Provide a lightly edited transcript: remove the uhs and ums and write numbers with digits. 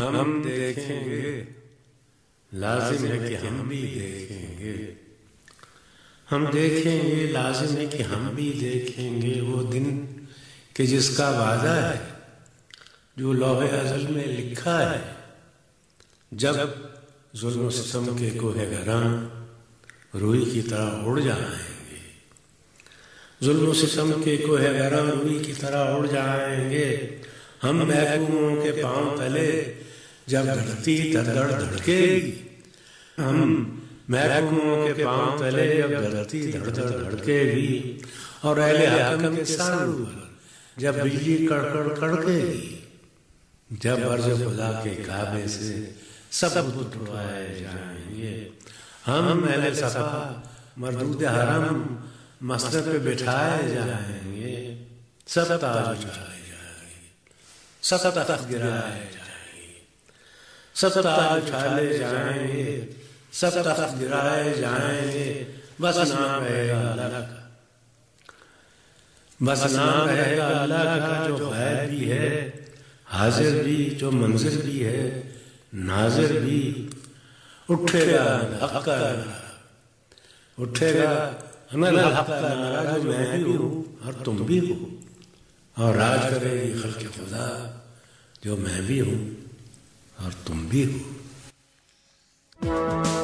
हम देखेंगे, लाजिम है कि हम भी देखेंगे। हम देखेंगे, लाजिम है कि हम भी देखेंगे वो दिन कि जिसका वादा है, जो लौहे अज़ल में लिखा है। जब जुल्म सितम के कोहे गरां रूई की तरह उड़ जाएंगे, जुल्म सितम के कोहे गरां रूई की तरह उड़ जाएंगे। हम महकूमों के पांव तले जब धरती धड़ धड़केगी, हम महकूमों के पांव तले जब धरती धड़ धड़केगी, और अहले हकम के सारू पर जब बिजली कड़कड़ कड़केगी, जब अर्ज़ खुदा के काबे से सब उठवाए जाएंगे। हम अहले सफा मरदूद हरम मसनद पे बिठाए जाएंगे। सब ताज उठाए जाएंगे, सब तख्त गिराए जाएंगे, सब ताज उठाए जाएंगे, सब तख्त गिराए जाएंगे। बस नाम रहेगा अल्लाह का, बस नाम रहेगा अल्लाह का, जो गैब भी है, हाजिर भी, जो मंजिर भी है, नाजिर भी। उठेगा हक का नारा, उठेगा अनल हक का नारा, जो मैं भी हूँ और तुम भी हो, और राज करेगी खल्क़ खुदा, जो मैं भी हूँ और तुम भी हो।